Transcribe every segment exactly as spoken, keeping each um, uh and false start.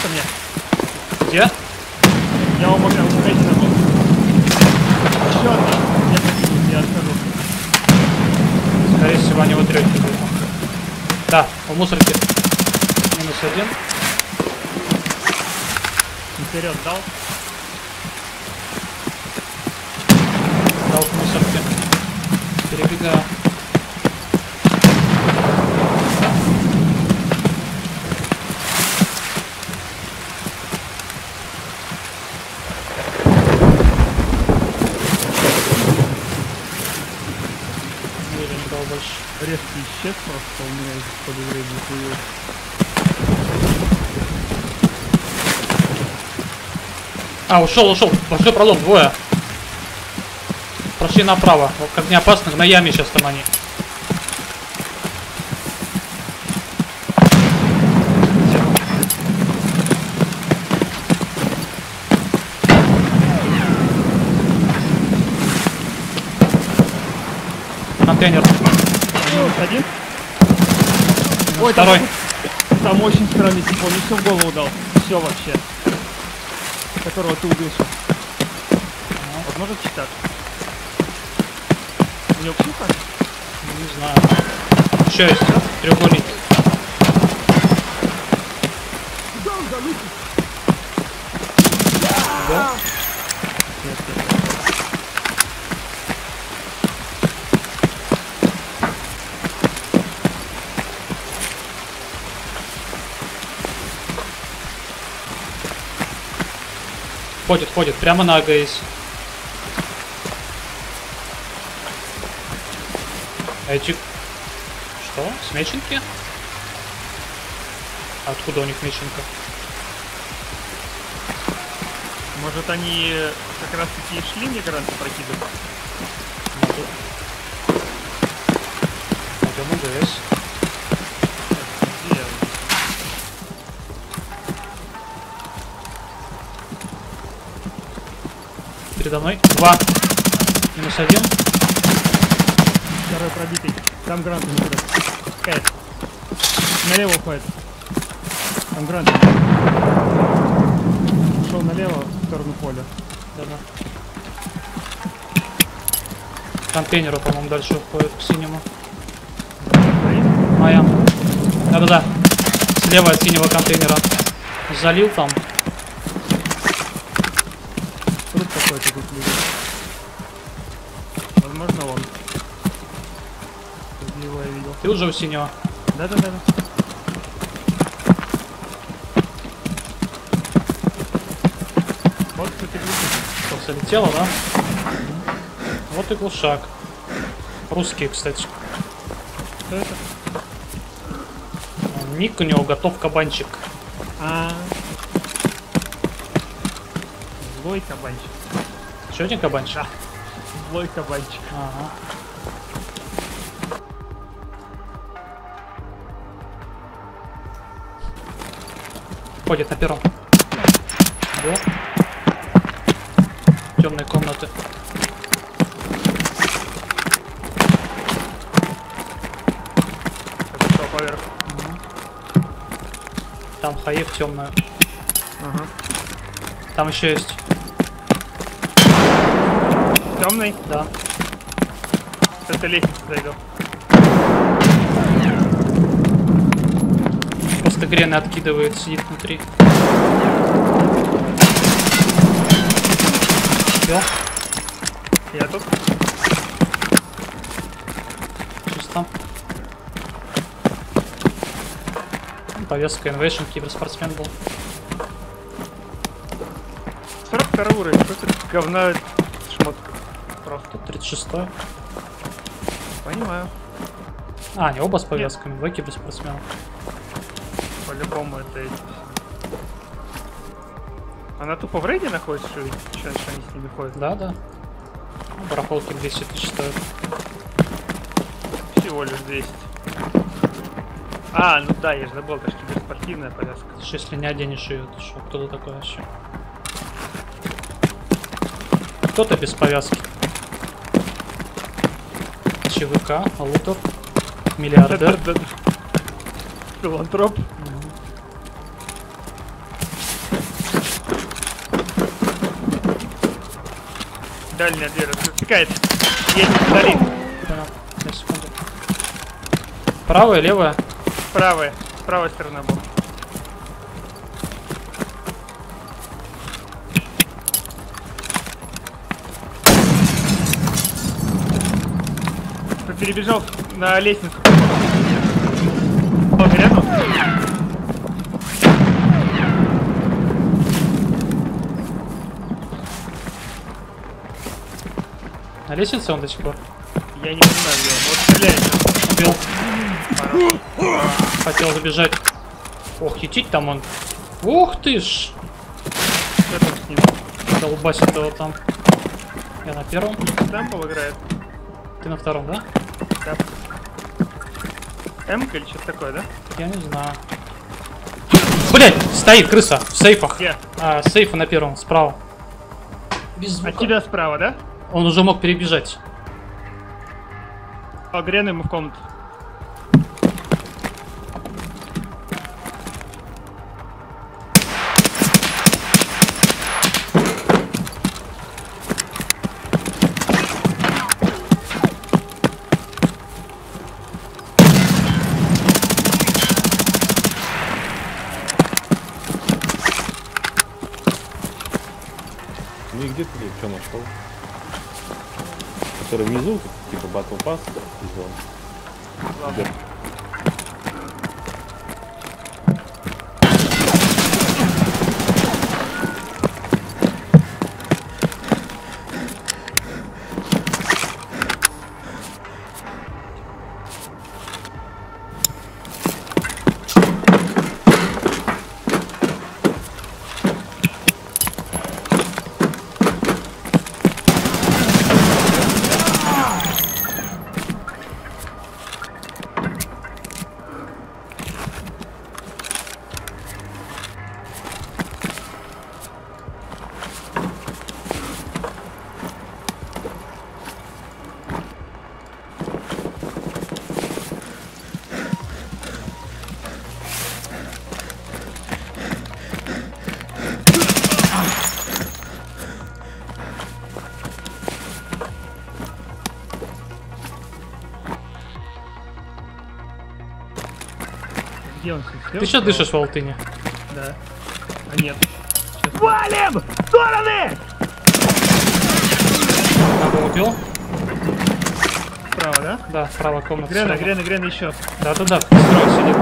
ко мне. Где? Я вам могу уходить на бок. Еще одна. Я покину, я отхожу. Скорее всего, они вот трёхи будут. Да, в мусорке. Минус один. Вперед дал. Дал в мусорке. Перебегаю. Резкий исчез просто, у меня из подозрения появилось. А, ушел, ушел. Большой пролом, двое. Прошли направо. Вот как не опасных, на яме сейчас там они. Контейнер. Один? Ой, второй. Там, там очень странный тип, он мне все в голову дал. Все вообще. Которого ты убил сейчас. Вот может читать. У него псуха? Не знаю. Еще есть треугольник. Да? Нет, нет. Ходит, ходит. Прямо на АГС. Эти... Что? С меченки? Откуда у них меченка? Может они как раз таки и шли мигранты прокидывать? Пойдем АГС. Где? Передо мной. Два. Минус один. Второй пробитый. Там грант не берет. Кайф. Налево уходит. Там грант. Ушел налево в сторону поля. Да-да. Контейнеру, по-моему, дальше уходит к синему. Моя. Да-да-да. Слева от синего контейнера. Залил там. Труп какой-то тут лежит. Возможно он. Его я видел. Ты уже у синего. Да-да-да. Вот кто ты глушишь. Что, залетело, да? Вот и глушак. Русские, кстати. Что это? Ник у него готов кабанчик. А. Злой кабанчик. Еще один кабанчик? Да. Злой кабанчик. Ага. Ходит на первом. Да. Темные комнаты. Это что, поверх? Там хаев темную. Ага. Там еще есть. Темный? Да. С этой лестницы зайду. Просто грены откидывает, сидит внутри. Все. Я тут. Чисто. Повестка Invasion, киберспортсмен был. сорок второй уровень. Что это говна шмотка? Просто тридцать шестой. Понимаю. А, они оба с повязками, два киберспортсмена. По-любому это эти. Она тупо в рейде находится, что ли? Что они с ними ходят? Да, да. Ну, барахолки двести тысяч стоят. Всего лишь двести. А, ну да, я же забыл, это же киберспортивная повязка. Слушай, если не оденешь ее, то что? Кто ты такой вообще? Кто-то без повязки. ЧВК, Лутов, миллиардер. Филантроп. Дальняя дверь затыкает. Едет вдали. Понял. Сейчас, секунду. Правая, левая? Правая. С правой стороны был. Кто перебежал на лестницу. О, рядом? На лестнице он до сих пор? Я не понимаю, где он. Вот стреляет. Убил. Хорош. Хотел забежать. Ох, хитить там он. Ух ты ж. Что там с ним? Долбасит его там. Я на первом. Темпл играет. Ты на втором, да? Да. М-ка или что-то такое, да? Я не знаю. Блять, стоит крыса в сейфах. Где? А, сейфы на первом, справа. Без звука. От тебя справа, да? Он уже мог перебежать. А, грену ему в комнату. Ну и где ты что нашел? Который внизу, типа Battle Pass, зон. Ладно. Где он? Ты что дышишь в алтыне? Да. А нет. Сейчас. Валим! В стороны! Надо убил? Справа, да? Да, правая комната. Грена, слева. Грена, Грена еще. Да-да-да, строй сидит.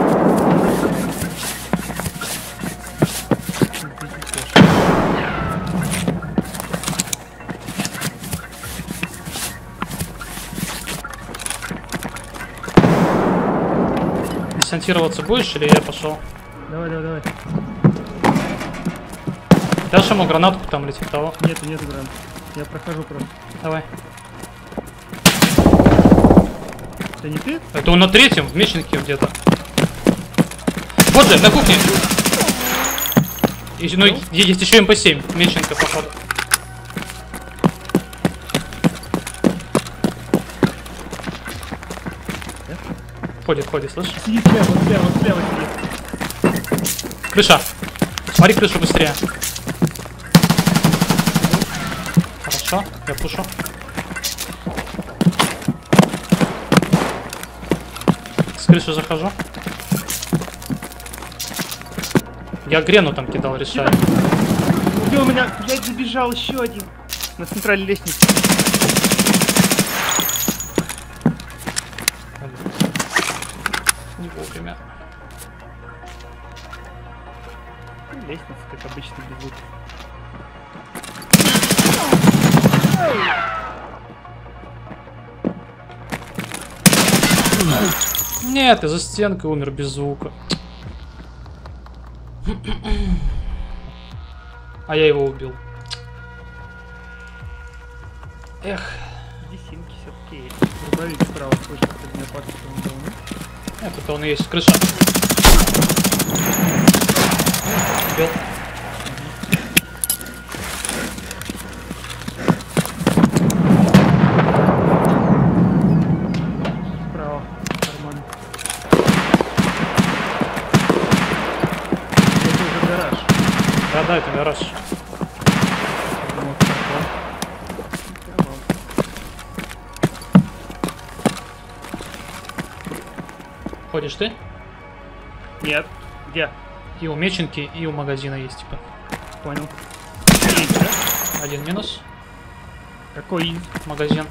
Десантироваться будешь или я пошел? Давай, давай, давай. Дашь ему гранатку там или типа того? Нету, нету гранат. Я прохожу просто. Давай. Это не ты? Это он на третьем, в мечнике где-то. Вот же, на кухне. И, ну, есть еще эм пэ семь, меченка, походу. Ходит, ходит, слышишь? Сидит слева, вот слева, вот слева сидит. Крыша. Смотри крышу быстрее. Хорошо, я пушу. С крыши захожу. Я Грену там кидал, решаю. Где у меня? Я забежал еще один. На центральной лестнице. Не вовремя. Лестница, как обычно, без звука. Нет, из-за стенкой умер без звука. А я его убил. Эх. Иди симки все-таки есть. Рубовик справа слышит, как меня пашет, что он давно. Нет, это он и есть. Крыша. Убил. Справа. Нормально. Это уже гараж. Да-да, это гараж. Вот, так, Ходишь ты? Нет. Где? И у меченки, и у магазина есть, типа. Понял. Один минус. Какой? Магазин.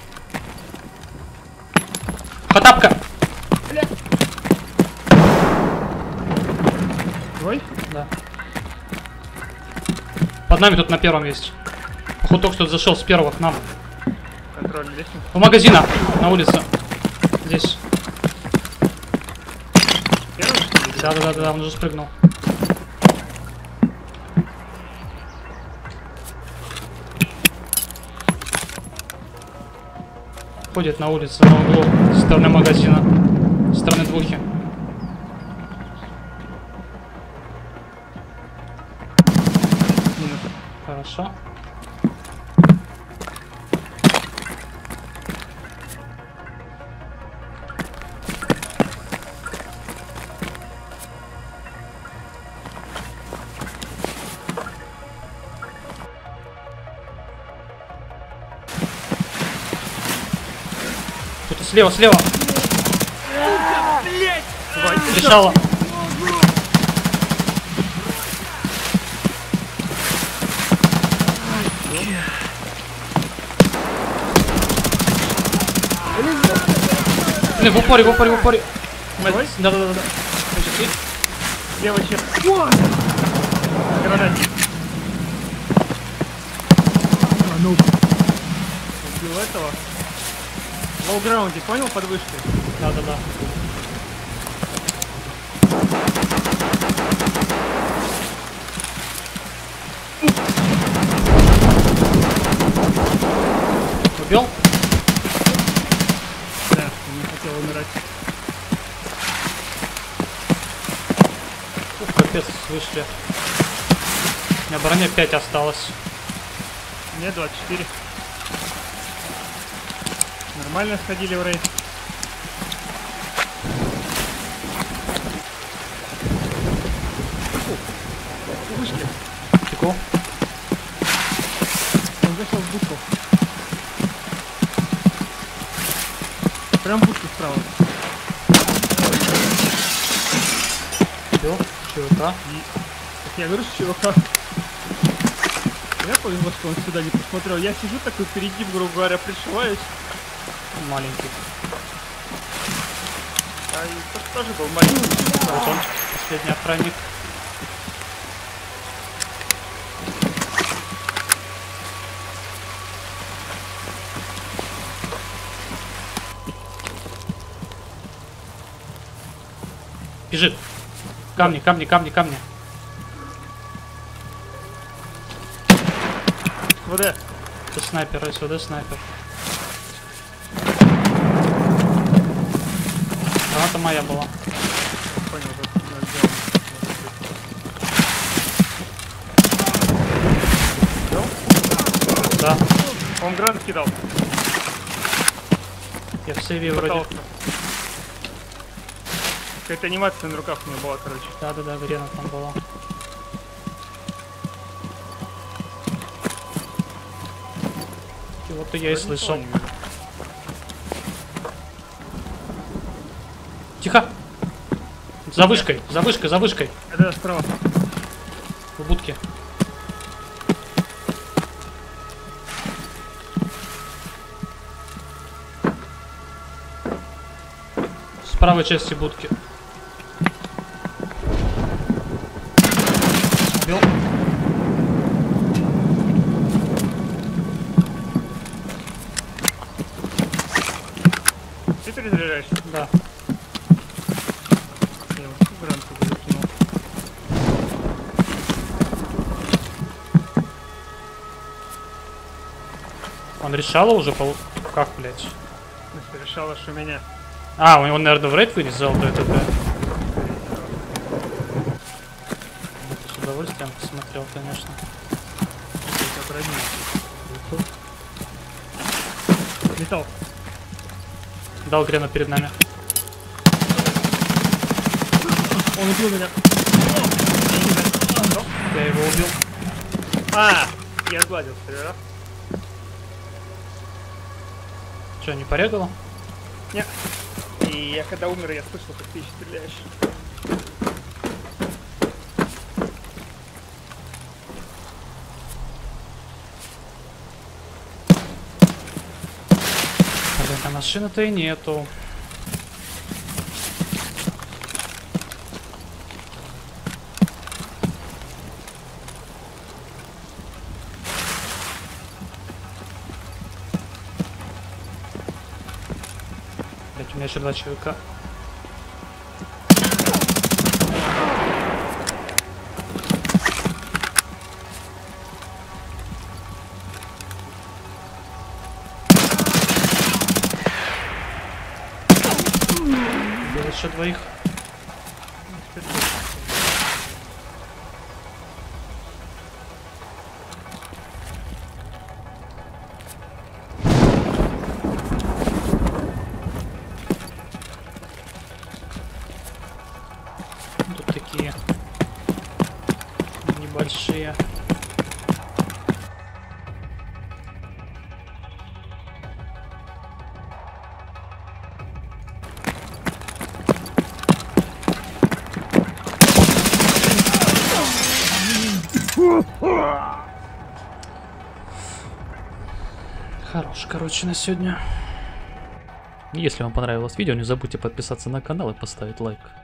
Хатапка! Твой? Да. Под нами тут на первом есть. Походу только что зашел с первого к нам. Контроль лестницы. У магазина, на улице. Здесь. Первый, что ли? Да, да, да, да, он уже спрыгнул. Ходит на улице, на углу, со стороны магазина, со стороны двухи. Минус. Хорошо. Кто-то слева, слева. Давай, ты что? Решала. Блин, в упоре, в упоре, в упоре. Твой? Да, да, да, да. Лево, чек. Гранатник. А ну. Убил этого. В лоу-граунде, понял, под вышкой? Да, да, да. Убил? Да, не хотел умирать. Ух, капец, вышли. У меня броня пять осталось. Мне двадцать четыре. Нормально сходили в рейд. Вышли. Теку. Он зашел в будку. Прям в будку справа. Убил. ЧВК. Я говорю, что чувака. Я повезло, что он сюда не посмотрел. Я сижу такой впереди, грубо говоря, пришиваюсь. Маленький. А и тот тоже был маленький. Вот он, последний охранник. Бежит. Камни, камни, камни, камни. ВД. Это снайпер, СВД снайпер. Граната моя была. Понял, да, да, сделал. Да. Он гранат кидал. Я в сейве вроде. Пытался. Какая-то анимация на руках у меня была, короче. Да, да, да, грена там была. И вот я и слышал. Не вижу. Тихо! За вышкой, за вышкой, за вышкой. Это справа. В будке. С правой части будки. Убил. Ты перезаряжаешь? Да. Я вот гранат туда закинул. Он решала уже пол... Как, блядь? Если решала, что меня. А, он, наверное, в рейд вынес золотой ТП. С удовольствием посмотрел, конечно. Это броня. Металл. Дал грену перед нами. Он убил меня. Я его убил. А, я сгладил, да? Че, не порегало? Нет. И я когда умер, я слышал, как ты еще стреляешь. А машины-то и нету. Блять, у меня еще два человека. Было еще двоих. Тут такие небольшие. Хорош, короче, на сегодня. Если вам понравилось видео, не забудьте подписаться на канал и поставить лайк.